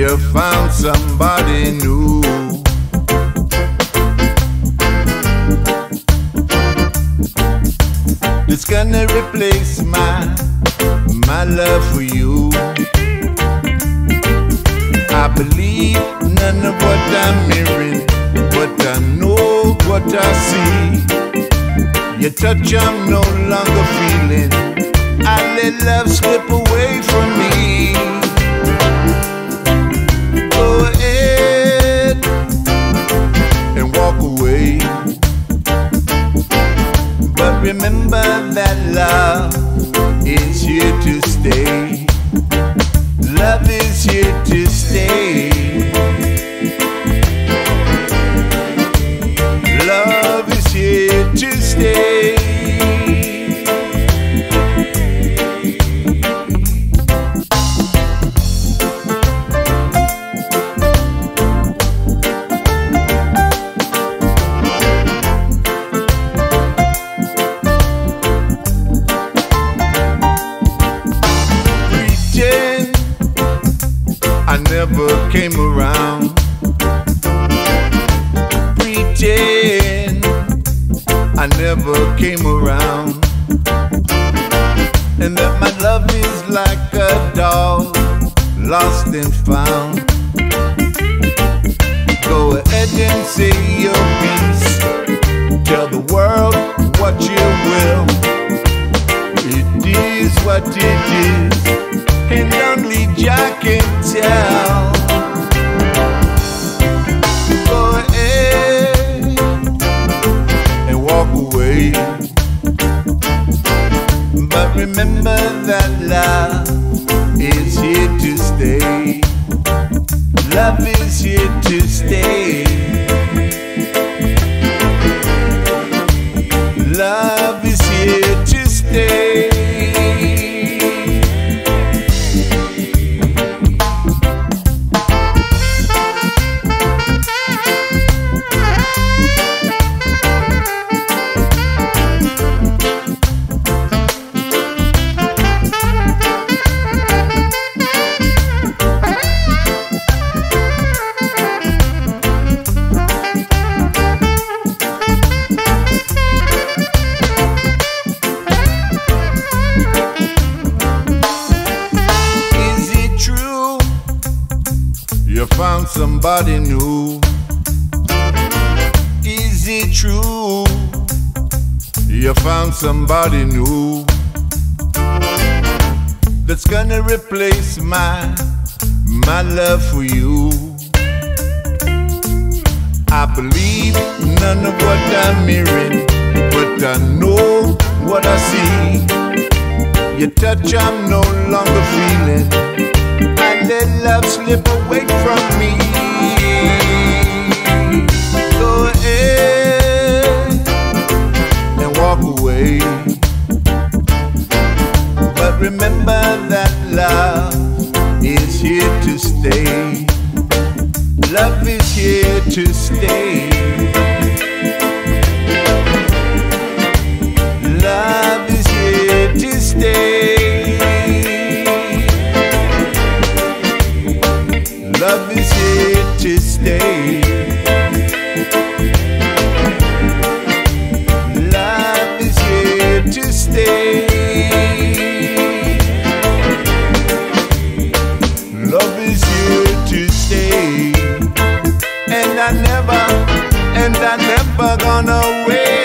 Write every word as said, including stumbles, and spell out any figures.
you found somebody new. It's gonna replace my, my love for you. I believe none of what I'm hearing, but I know what I see. Your touch I'm no longer feeling. I let love slip away from me. Go ahead and walk away, but remember that love is here to stay. Love is here to stay. Love is here to stay. I never came around. Pretend I never came around. And that my love is like a dog, lost and found. Go ahead and say your piece. Tell the world what you will. It is what it is, and only Jah can tell. Go ahead and walk away, but remember that love is here to stay. Love is here to stay. Love is here to stay. You found somebody new. Is it true? You found somebody new that's gonna replace my, my love for you. I believe none of what I'm hearing, but I know what I see. Your touch I'm no longer feeling. I let love slip away from me. Go ahead and walk away, but remember that love is here to stay. Love is here to stay. Love is here to stay. Love is here to stay. Love is here to stay. Love is here to stay. And I never, and I never gonna wait.